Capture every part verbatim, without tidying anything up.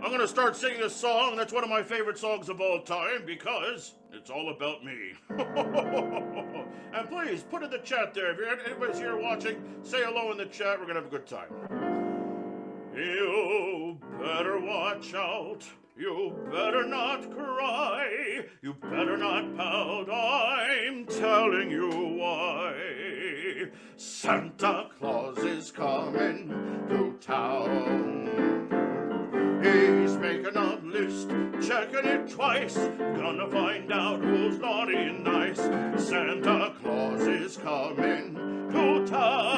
I'm gonna start singing a song that's one of my favorite songs of all time because it's all about me. And please, put in the chat there. If you're, anybody's here watching, say hello in the chat. We're gonna have a good time. You better watch out. You better not cry. You better not pout. I'm telling you why. Santa Claus is coming to town. He's making a list, checking it twice. Gonna find out who's naughty and nice. Santa Claus is coming to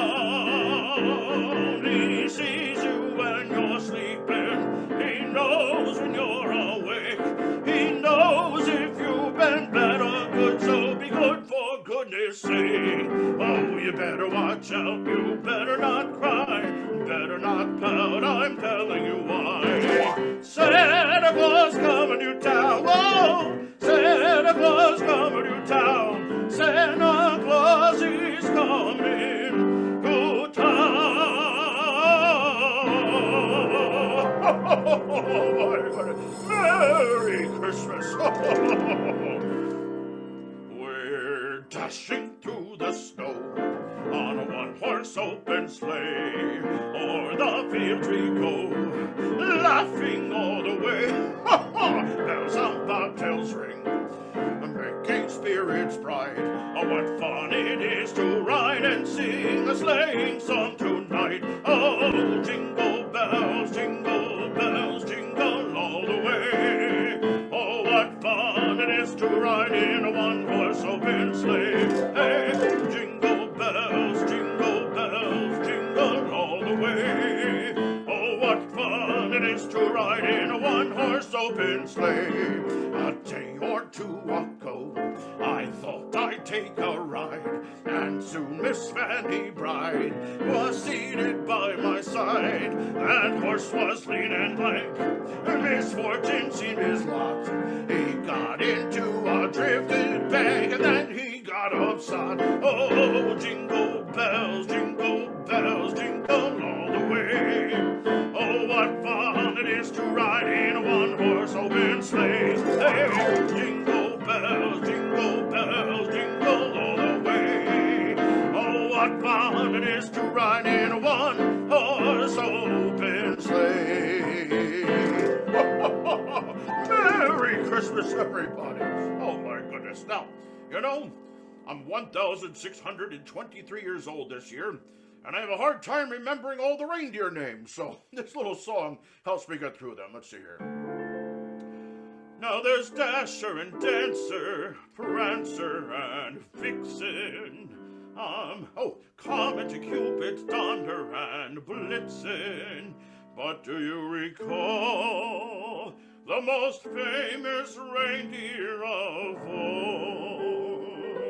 town. He sees you when you're sleeping. He knows when you're awake. He knows if you've been bad or good. So be good for goodness sake. Oh, you better watch out. You better not cry. Better not pout. I'm telling you why. Santa Claus coming to town. Whoa! Santa Claus coming to town. Santa Claus is coming to town. Oh, my goodness. Merry Christmas. We're dashing through the snow on a one-horse open sleigh. O'er the fields we go, laughing all the way. Bells on bobtails ring, making spirits bright. Oh, what fun it is to ride and sing a sleighing song tonight. Oh, jingle bells, jingle bells, jingle all the way. Oh, what fun it is to ride in a one-horse open sleigh. Hey, jingle bells, jingle bells, jingle all the way. Oh, what fun it is to ride in a one-horse open sleigh. A day or two ago, I thought I'd take a ride, and soon Miss Fanny Bride was seated by my side. That horse was lean and lank, misfortune seemed his lot. He got into a drifted bank, and then he got upside. Oh, jingle bells, jingle bells, jingle all the way. Oh, what fun it is to ride in a one-horse open sleigh. Hey, jingle bells, jingle bells, jingle all the way. Oh, what fun it is to ride in a one-horse open sleigh. Merry Christmas, everybody. Oh, my goodness. Now, you know, I'm one thousand six hundred twenty-three years old this year, and I have a hard time remembering all the reindeer names, so this little song helps me get through them. Let's see here. Now there's Dasher and Dancer, Prancer and Vixen, um, oh, Comet, Cupid, Donder and Blitzen. But do you recall the most famous reindeer of all?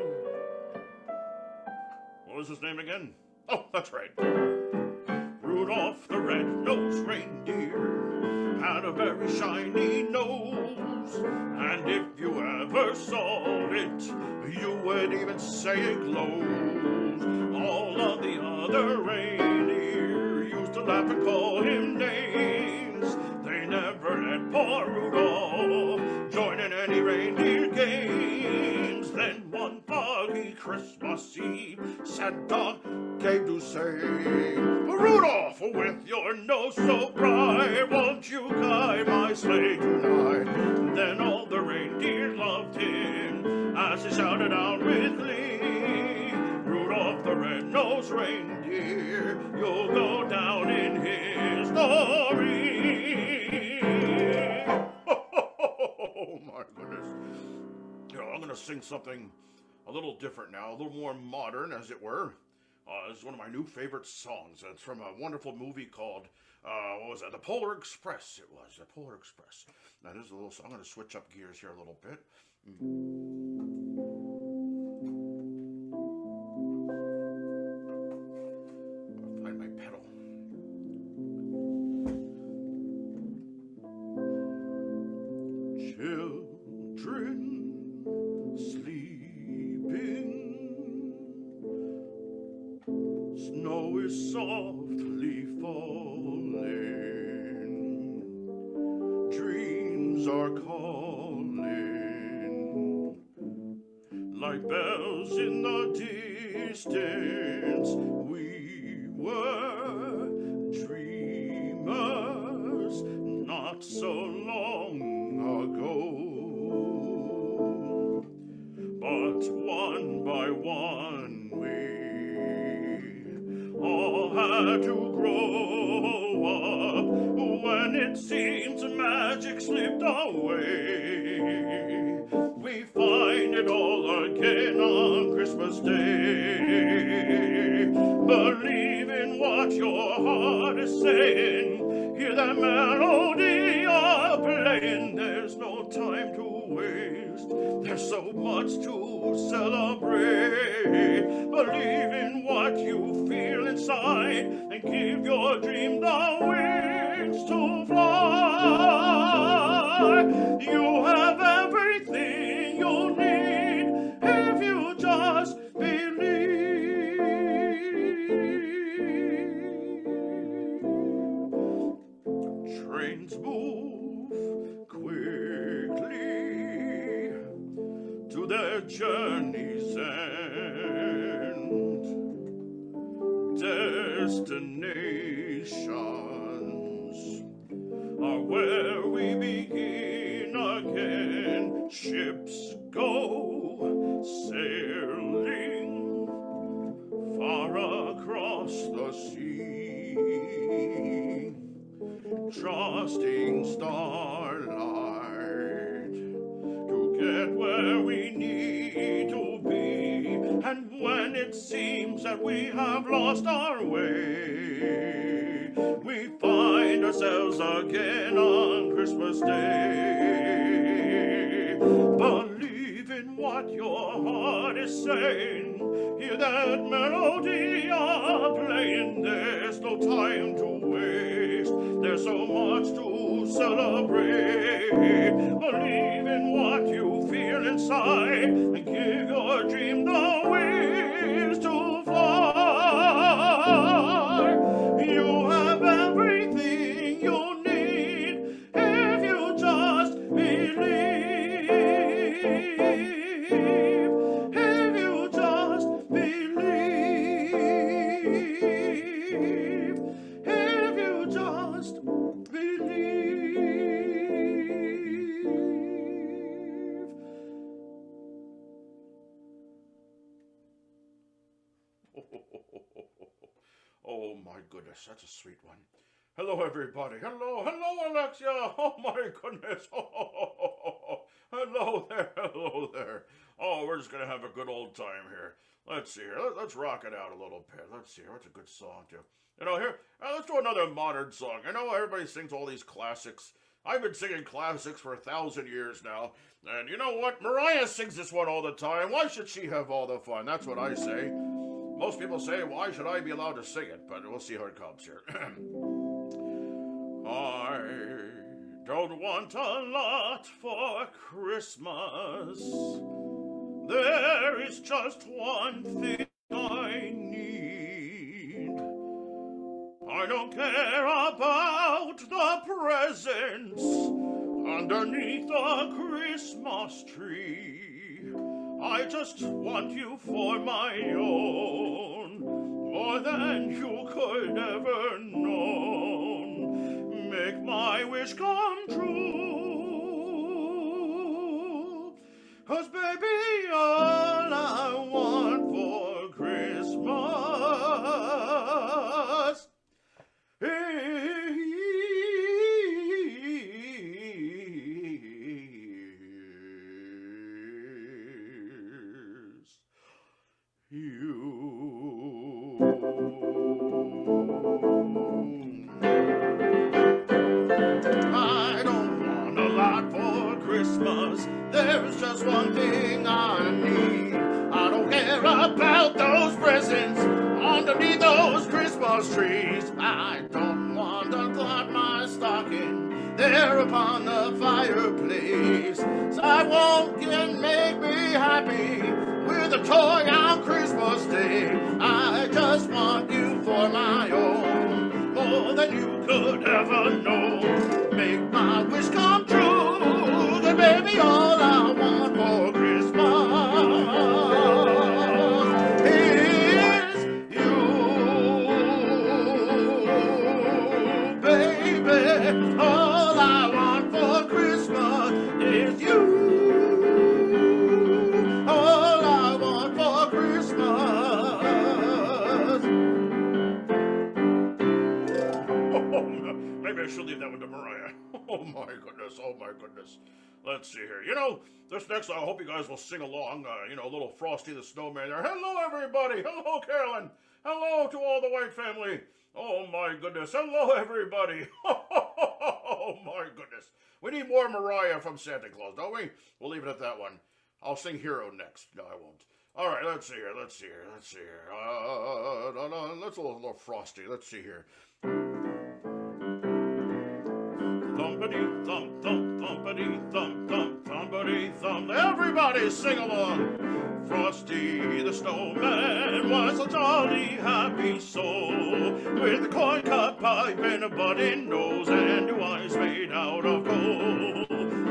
What was his name again? Oh, that's right. Rudolph the red-nosed reindeer had a very shiny nose, and if you ever saw it, you would even say it glows. All of the other reindeer used to laugh and call him names. They never let poor Rudolph join in any reindeer games. Then one foggy Christmas Eve, Santa came to say, Rudolph, with your nose so bright, won't you guide my sleigh tonight? Then all the reindeer loved him as he shouted out with glee, Rudolph the red-nosed reindeer, you'll go down in history. Oh my goodness. You know, I'm going to sing something a little different now, a little more modern, as it were. Uh, it's one of my new favorite songs. It's from a wonderful movie called, uh, what was that? The Polar Express. It was, The Polar Express. That is a little song. I'm going to switch up gears here a little bit. I'll find my pedal. Children sleeping, snow is softly falling, are calling, like bells in the distance. We were dreamers not so long ago, but one by one we all had to grow up. When it seems magic slipped away, we find it all again on Christmas Day. Believe in what your heart is saying. Hear that melody you're playing. There's no time to waste. There's so much to celebrate. Believe in what you feel inside and give your dream the wings to fly. You have everything you need if you just believe. Trains move quickly to their journey's end. Destinations are where we begin again. Ships go sailing far across the sea, trusting starlight to get where we need to be. And when it seems that we have lost our way, we find ourselves again on Christmas Day. Believe in what your heart is saying. Hear that melody you're playing. There's no time to waste. There's so much to celebrate. Believe in what you feel inside and give your dream the wings to fly. You have everything you need if you just believe. If you just believe. If you just believe. Oh my goodness, that's a sweet one. Hello everybody. Hello, hello Alexia. Oh my goodness. Oh, hello there, hello there. Oh, we're just gonna have a good old time here. Let's see here. Let, let's rock it out a little bit. Let's see here. What's a good song to? You know, here, uh, let's do another modern song. I know everybody sings all these classics. I've been singing classics for a thousand years now. And you know what? Mariah sings this one all the time. Why should she have all the fun? That's what I say. Most people say, why should I be allowed to sing it? But we'll see how it comes here. I don't want a lot for Christmas. There is just one thing I need. I don't care about the presents underneath the Christmas tree. I just want you for my own, more than you could ever know. Make my wish come true. 'Cause baby, all I want for Christmas is you. I don't want a lot for Christmas. There's just one thing I need. I don't care about those presents underneath those Christmas trees. I don't want to clog my stocking there upon the fireplace. So I won't can make me happy with a toy on Christmas Day. I just want you for my own, more than you could ever know. Make my wish come true. All I want for Christmas is you. All I want for Christmas. Oh, maybe I should leave that one to Mariah. Oh my goodness, oh my goodness. Let's see here. You know, this next, I hope you guys will sing along. Uh, you know, a little Frosty the Snowman there. Hello, everybody. Hello, Carolyn. Hello to all the White family. Oh, my goodness. Hello, everybody. Oh, my goodness. We need more Mariah from Santa Claus, don't we? We'll leave it at that one. I'll sing Hero next. No, I won't. All right, let's see here. Let's see here. Let's see here. Uh, no, no, let's a little, little Frosty. Let's see here. Thumpity thump thump thumpity thump thump thumpity thump. Everybody sing along. Frosty the Snowman was a jolly happy soul, with a corn cob pipe and a button nose and two eyes made out of gold.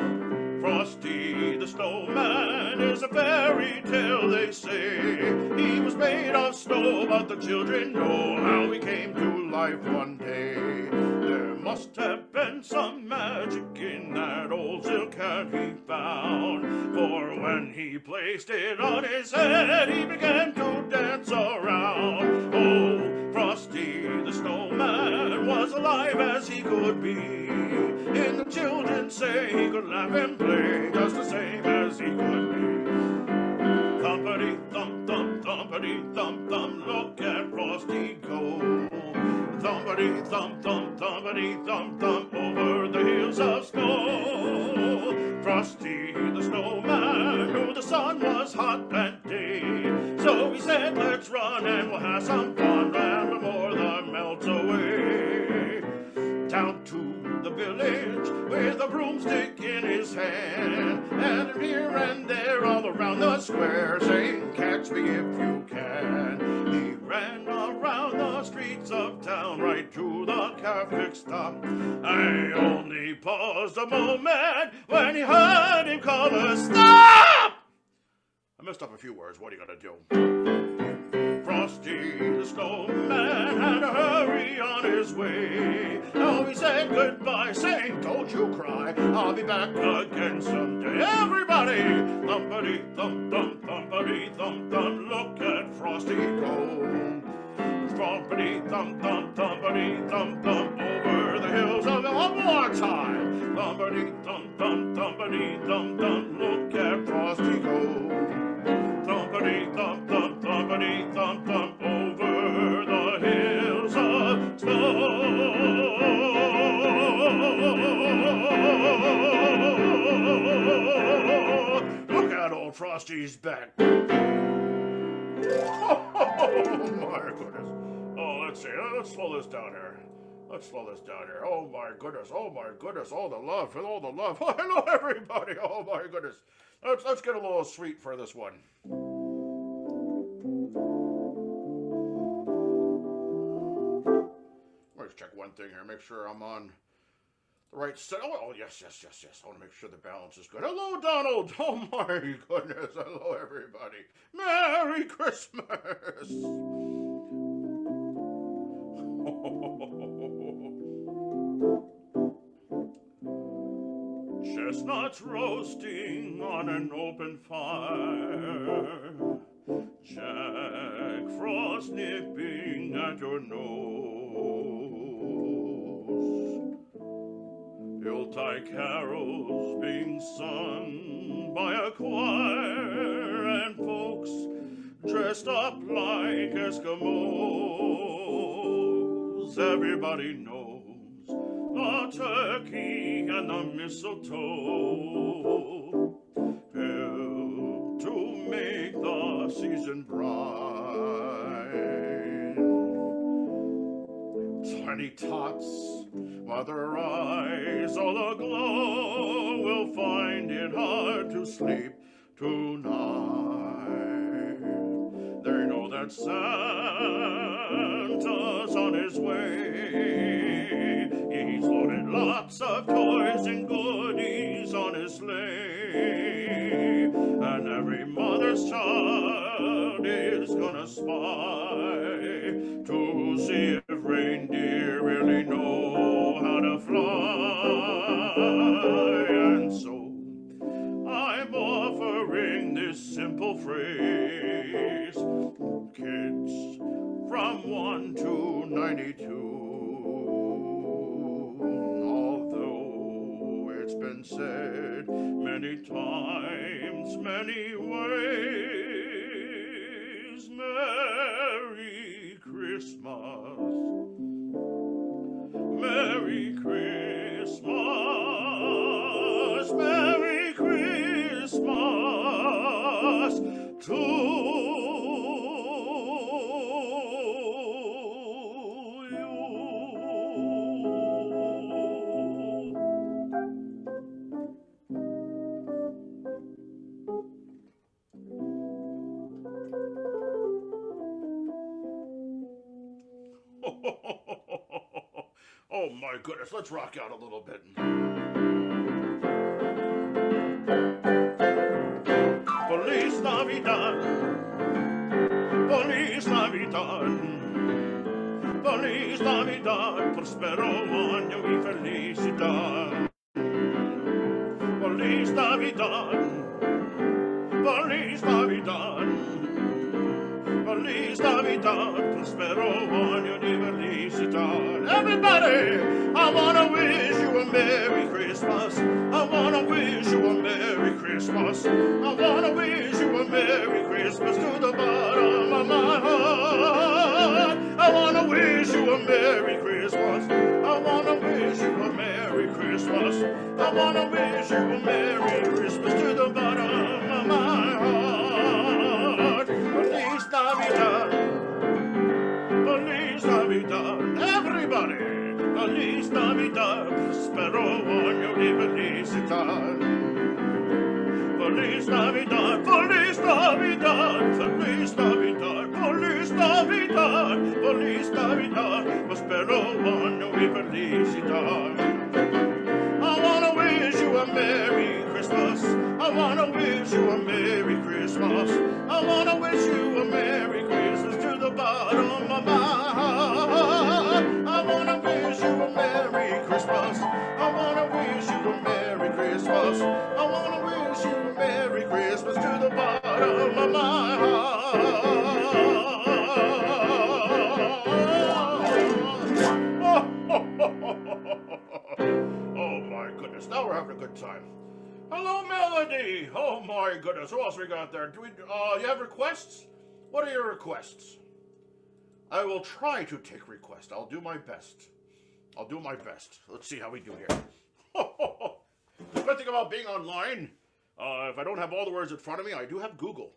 Frosty the Snowman is a fairy tale, they say. He was made of snow, but the children know how he came to life one day. There must have been some magic in that old silk hat he found, for when he placed it on his head, he began to dance around. Oh, Frosty the Snowman was alive as he could be, and the children say he could laugh and play just the same as he could be. Thumpity thump thump thumpity thump thump, look at Frosty go. Thumpity thump thump thumpity thump thump over the hills of snow. Frosty the Snowman knew the sun was hot that day, so he said, let's run and we'll have some fun, and before the melts away. Down to the village with a broomstick in his hand, and here and there all around the square saying, catch me if you can. He ran around the streets of town right to the Catholic stop. I only paused a moment when he heard him call us, stop! I messed up a few words. What are you gonna do? Frosty the Snowman had to hurry on his way. Now he said goodbye, saying, don't you cry, I'll be back again someday. Everybody! Thumpity thump thump thumpity thump thump, look at Frosty go. Thumpity thump thump thumpity thump thump over the hills of the one more time. Thumpity thump thump thumpity thump thump, look at Frosty go. Thumpity thump thump thumpity thump thump over the hills of snow. Look at old Frosty's back. Oh my goodness. Oh, let's see. Let's slow this down here. Let's slow this down here. Oh my goodness. Oh my goodness. All the love. All the love. Oh, hello everybody. Oh my goodness. Let's let's get a little sweet for this one. Let's check one thing here. Make sure I'm on the right set. Oh, oh yes, yes, yes, yes. I want to make sure the balance is good. Hello, Donald. Oh my goodness. Hello, everybody. Merry Christmas. Chestnuts roasting on an open fire, Jack Frost nipping at your nose, Yuletide carols being sung by a choir, and folks dressed up like Eskimos. Everybody knows the turkey and the mistletoe help to make the season bright. Tiny tots, while their eyes all aglow, will find it hard to sleep tonight. They know that Santa's on his way. He's loaded lots of toys and goodies on his sleigh, and every mother's child is gonna spy to see if reindeer really know how to fly. phrase. Kids from one to ninety-two. Although it's been said many times, many ways, Merry Christmas. Merry Christmas, Merry Christmas to you. Oh my goodness, let's rock out a little bit. Feliz Navidad, Feliz Navidad, Feliz Navidad, prospero año y felicidad. Feliz Navidad, Feliz Navidad, Feliz Navidad, prospero año y felicidad. Everybody, I wanna wish you a Merry Christmas. I wanna wish you a Merry Christmas. I wanna wish you a Merry Christmas to the bottom of my heart. I wanna wish you a Merry Christmas. I wanna wish you a Merry Christmas. I wanna wish you a Merry Christmas to the bottom of my heart. Feliz Navidad, Feliz Navidad, everybody. Feliz Navidad, prospero año y felicidad. Feliz Navidad, Feliz Navidad, Feliz Navidad, Feliz Navidad, Feliz Navidad, prospero año y felicidad. I wanna wish you a Merry Christmas. I wanna wish you a Merry Christmas. I wanna wish you a Merry Christmas to the bottom of my heart. I wanna wish you a Merry Christmas. I wanna wish you a Merry Christmas. I wanna wish you a Merry Christmas to the bottom of my heart. Oh my goodness, now we're having a good time. Hello, Melody. Oh my goodness, who else we got there? Do we? Uh, you have requests? What are your requests? I will try to take requests. I'll do my best. I'll do my best. Let's see how we do here. The good thing about being online, uh, if I don't have all the words in front of me, I do have Google.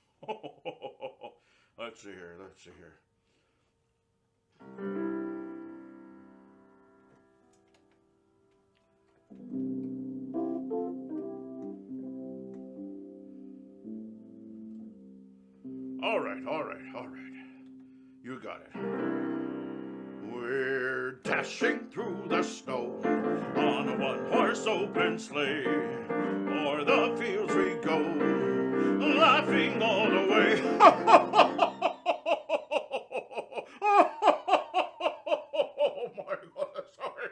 Let's see here. Let's see here. All right, all right, all right. You got it. We're dashing through the snow on a one-horse open sleigh. O'er the fields we go, laughing all the way. Oh my God, sorry.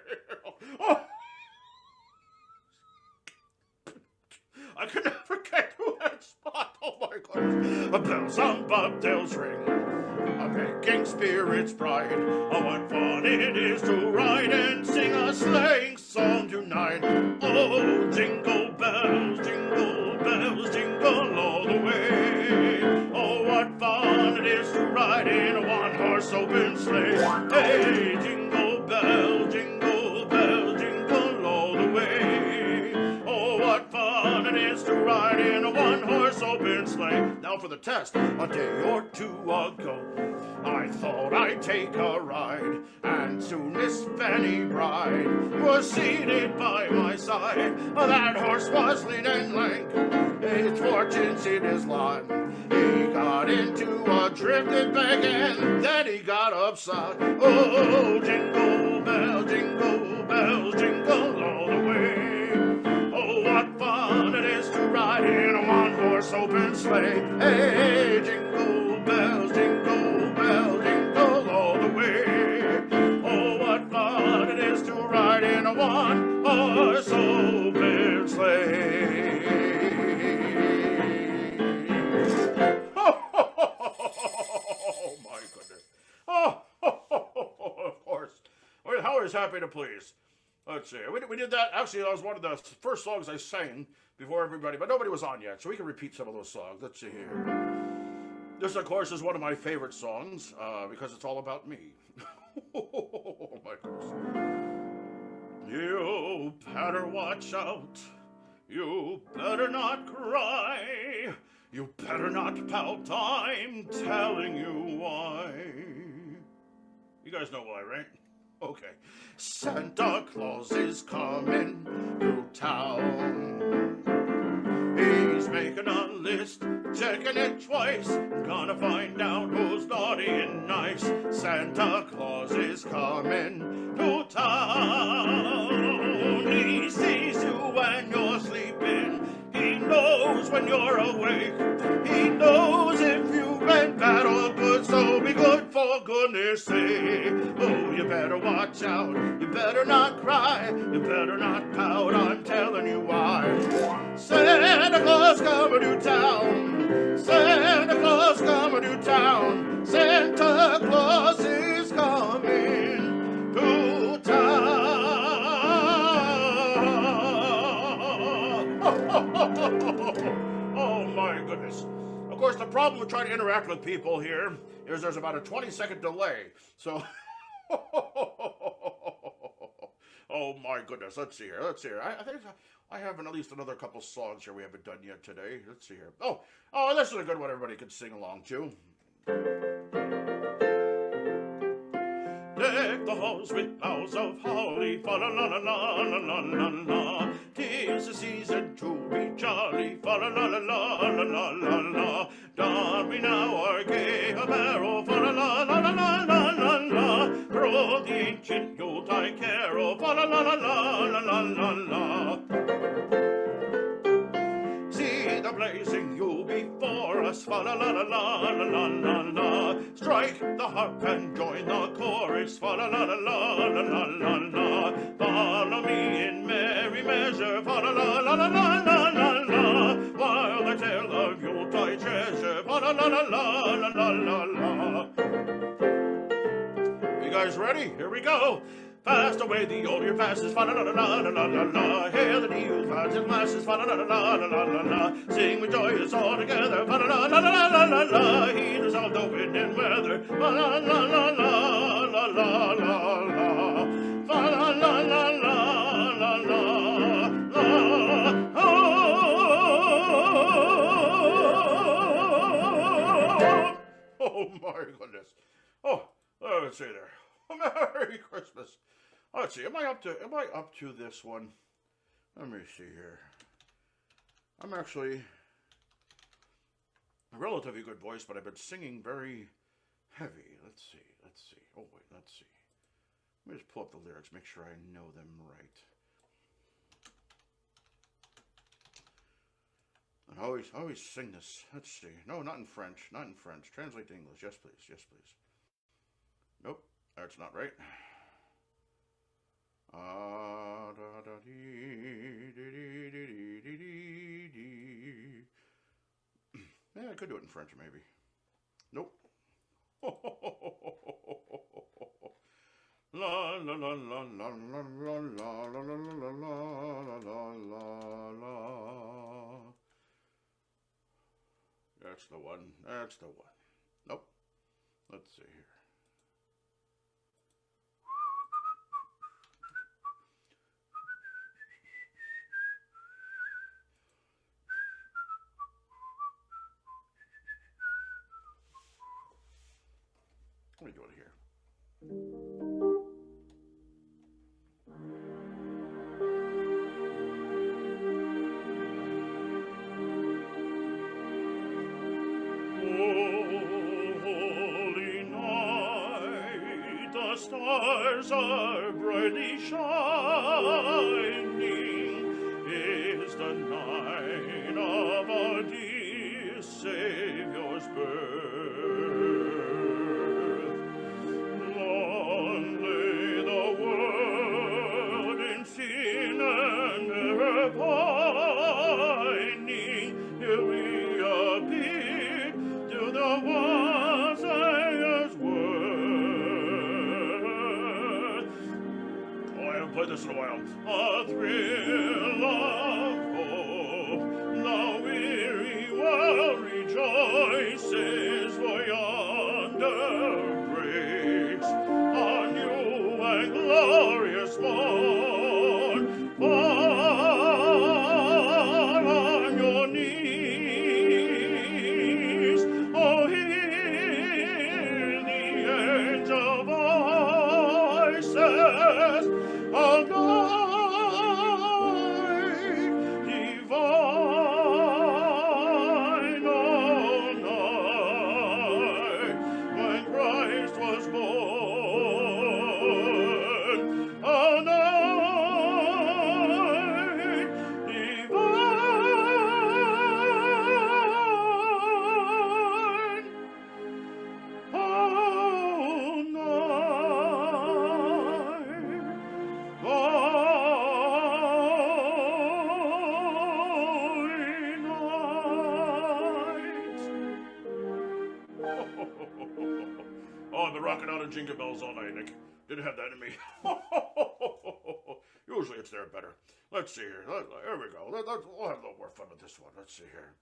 I can never get through that spot. Oh my goodness. Bells on bobtails ring, a making spirits bright. Oh, what fun it is to ride and sing a sleighing song tonight. Oh, jingle bells, jingle bells, jingle all the way. Oh, what fun it is to ride in a one-horse open sleigh. Hey, jingle bells, jingle bells, jingle all the way. Oh, what fun it is to ride in a one-horse open sleigh. Now for the test. A day or two ago, I thought I'd take a ride, and soon Miss Fanny Bride was seated by my side. That horse was lean and lank, his fortunes in his lot. He got into a drifted bank, and then he got upside. Oh, jingle bell, jingle bells, jingle all the way. Oh, what fun it is to ride in a one-horse open sleigh. Hey, jingle bells, jingle bells, jingle all the way. Oh, what fun it is to ride in a one-horse open sleigh. always happy to please. Let's see. We, we did that. Actually, that was one of the first songs I sang before everybody, but nobody was on yet, so we can repeat some of those songs. Let's see here. This, of course, is one of my favorite songs uh, because it's all about me. Oh, my goodness. You better watch out. You better not cry. You better not pout. I'm telling you why. You guys know why, right? Okay. Santa Claus is coming to town. He's making a list, checking it twice. Gonna find out who's naughty and nice. Santa Claus is coming to town. He sees you when you're sleeping. He knows when you're awake. He knows if you've been bad or good, so be good for goodness sake. Oh, you better watch out. You better not cry. You better not pout. I'm telling you why. Santa Claus coming to town. Santa Claus coming to town. Santa Claus is coming to town. Oh my goodness. Of course, the problem with trying to interact with people here is there's about a twenty second delay. So, oh my goodness. Let's see here. Let's see here. I, I think I have at least another couple songs here we haven't done yet today. Let's see here. Oh, oh, this is a good one everybody can sing along to. Deck the halls with boughs of holly, fa la la la la la la la la. 'Tis the season to be jolly, fa la la la la la la la la. Don we now our gay apparel, fa la la la la la la la la. Throw the ancient Yuletide carol, fa la la la la la la la la. See the blazing Yule before us, fa la la la la la la la la. Strike the harp and join the chorus, fa la la la la la la la la. Follow me in merry measure, fa la la la la la la la la. While I tell of Yuletide treasure, fa la la la la la la la la. You guys ready? Here we go. Fast away the old year passes, fa la la la la la la la. Hail the new clouds and glasses, fa la la la la la la la. Sing with joyous all together, fa la la la la la la la. Heedless of the wind and weather, fa la la la la la la la la. Fa la la la la la la la. Oh my goodness. Oh, let's see there. Merry Christmas. Let's see, am I up to am I up to this one? Let me see here. I'm actually a relatively good voice, but I've been singing very heavy. Let's see, let's see. Oh wait, let's see. Let me just pull up the lyrics, make sure I know them right. And I always I always sing this. Let's see. No, not in French. Not in French. Translate to English. Yes, please. Yes, please. Nope, that's not right. Ah, da, da, dee, dee, dee, dee, dee, dee, dee. Yeah, I could do it in French, maybe. Nope. La la la la la la la la la la la la la la. That's the one. That's the one. Nope. Let's see here. What are we doing here? Holy night, the stars are brightly shining. Is the night of our dear Savior's birth. Pining, here we appear to the Messiah's word. thrill of hope. The weary world rejoices, for yonder breaks a new and glorious morn. Fall on your knees, oh, hear the angel voices of night divine, all night when Christ was born, all night divine, all night, holy night. Oh, I've been rocking out of Jingle Bells all night, Nick. Didn't have that in me. Usually it's there better. Let's see here. Let- let- Here we go. Let, let, we'll have a little more fun with this one. Let's see here.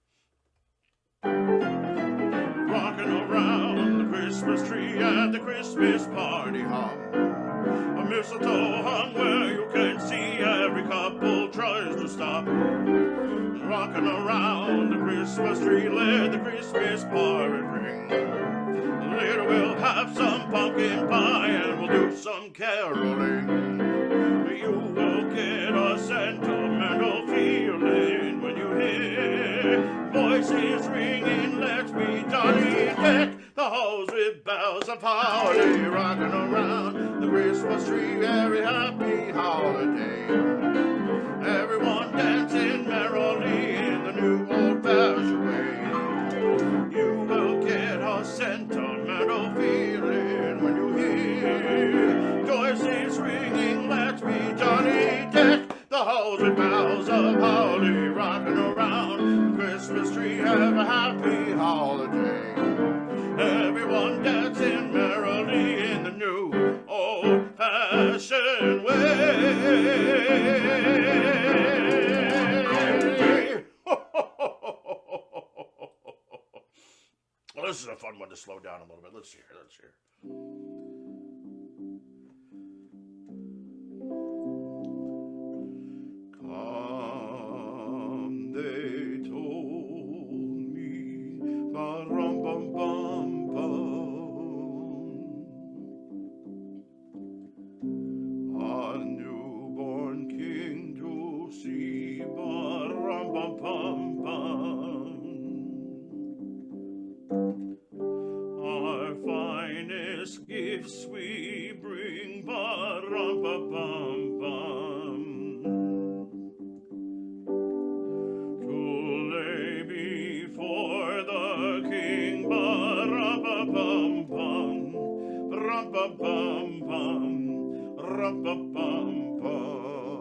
Rocking around the Christmas tree at the Christmas party hum. A mistletoe hung where you can see every couple tries to stop. Rocking around the Christmas tree, let the Christmas party ring. Later we'll have some pumpkin pie and we'll do some caroling. You will get a sentimental feeling when you hear voices ringing, let's be jolly, deck the halls with bells of holly, rocking around the Christmas tree, very happy holiday. Everyone dancing merrily in the new old-fashioned way. You will get a sentimental feeling when you hear voices ringing, let's be jolly, deck the halls with bells of holly, rocking around the Christmas tree, have a happy holiday. Everyone dancing merrily in the new old-fashioned way. Well, this is a fun one to slow down a little bit. Let's see here. Let's hear. Come, they told me, ba-rum-bum-bum-bum, a newborn king to see, ba-rum-bum-bum-bum. Our finest gifts we bring, ba-rum-bum-bum-bum, to lay before the king, ba-rum-bum-bum, rum-bum-bum-bum, rum-bum-bum-bum.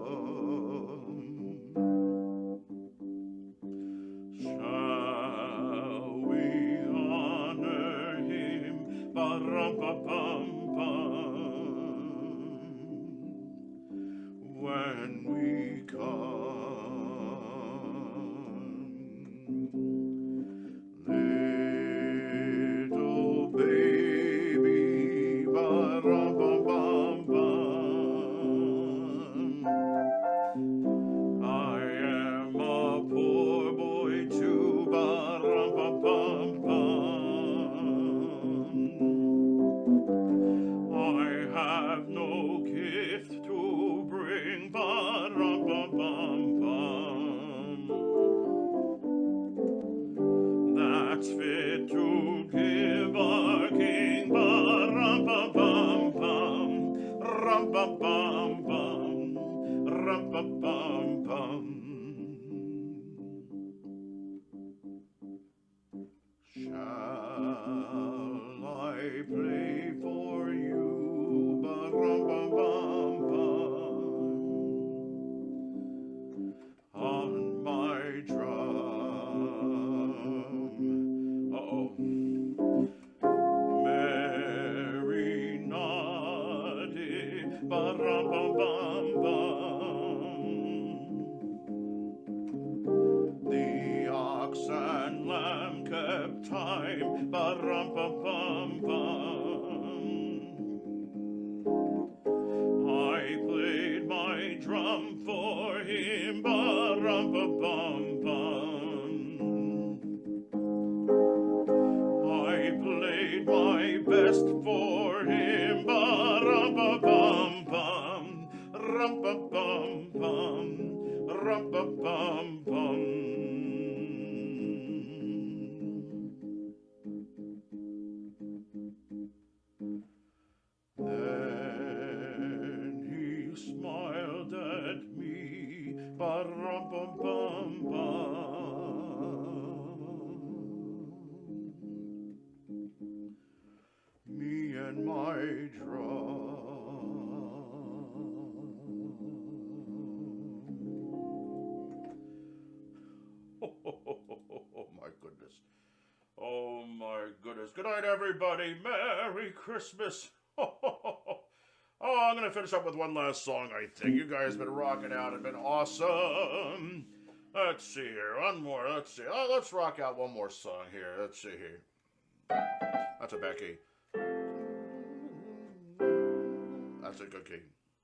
Shall we honor him, ba-rum-bum-bum-bum, when we come? Little baby, ba-rum-bum-bum-bum, I am a poor boy too, ba-rum-bum-bum-bum. I have no gift to bring, ba-rum-bum-bum-bum, that's fit to give our king, ba-rum-bum-bum-bum, rum-bum-bum-bum, rum-bum-bum-bum. Shall I play for you, ba-rum-bum-bum-bum, on my drum? Uh-oh. Mary nodded, ba-rum. rum-pa-bum-bum. I played my best for him, ba-rum-pa-bum-bum, rum-pa-bum-bum, rum-pa-bum-bum. Then he smiled at me, ba-rum-pa-bum-bum. Me and my drum. Oh, oh, oh, oh, oh, my goodness. Oh, my goodness. Good night, everybody. Merry Christmas. Oh, I'm going to finish up with one last song, I think. You guys have been rocking out and been awesome. Let's see here. One more. Let's see. Oh, let's rock out one more song here. Let's see here. That's a Becky. That's a good key.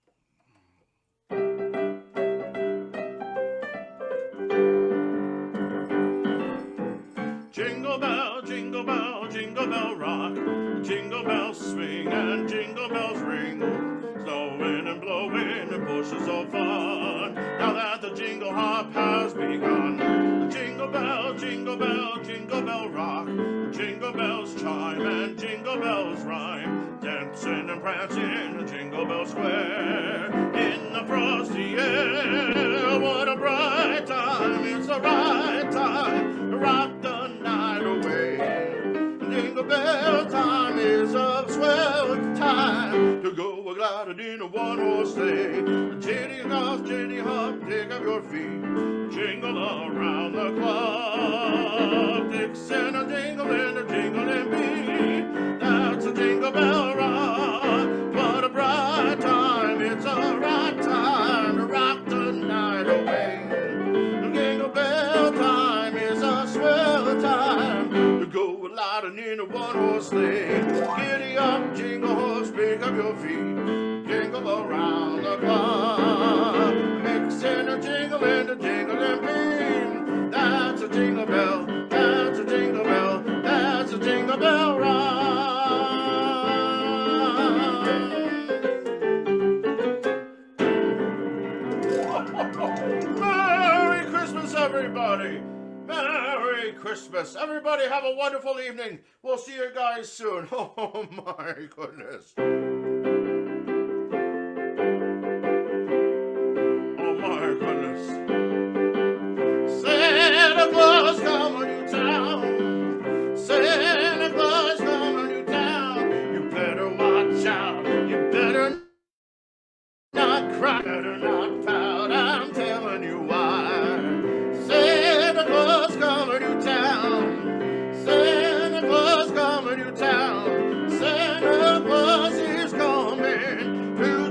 Jingle bell, jingle bell, jingle bell rock. Jingle bells swing and jingle bells ring. Snowing and blowing and bushes of fun. Now that the jingle hop has begun. Jingle bell, jingle bell, jingle bell rock. Jingle bells chime and jingle bells rhyme. Dancing and prancing in Jingle Bell Square. In the frosty air, what a bright time. It's the right time to rock the night away. Jingle bell time is a swell time to go a-gliding in a one-horse sleigh. Jinny hop, jinny hop, take up your feet. Jingle around the clock. Dixon a jingling, a jingling beat. That's a jingle bell rock. What a bright time, it's a right time to rock the night away. Jingle bell time is a swell time to go a-gliding in a one-horse sleigh. Giddy up, jingle horse, pick up your feet. Jingle around the clock. Mixing a jingle and a jingling beat. That's a jingle bell, that's a jingle bell, that's a jingle bell ride. Merry Christmas, everybody! Merry Christmas! Everybody have a wonderful evening. We'll see you guys soon. Oh my goodness. Oh my goodness. Santa Claus coming to town. Santa Claus coming to town. You better watch out. You better not cry. Better not pout. I'm telling you why. Santa Claus coming to town. Santa Claus coming to town. Santa Claus is coming to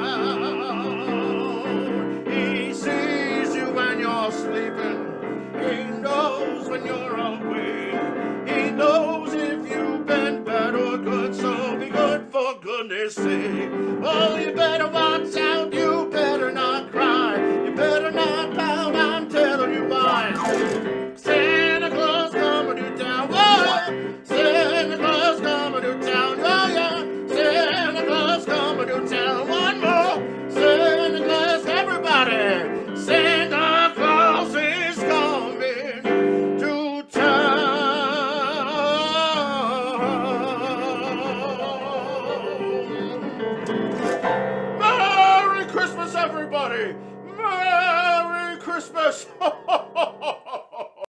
town. He sees you when you're sleeping. He knows when you're awake. He knows if you've been bad or good. So be good for goodness sake. Oh, you better watch out. You better not cry. You better not pout. I'm telling you why. Santa Claus coming to town. Whoa! Santa Claus coming to town. Oh yeah. Santa Claus coming to town. One more. Santa Claus, everybody. Santa Claus is coming to town. Merry Christmas, everybody. Merry Christmas.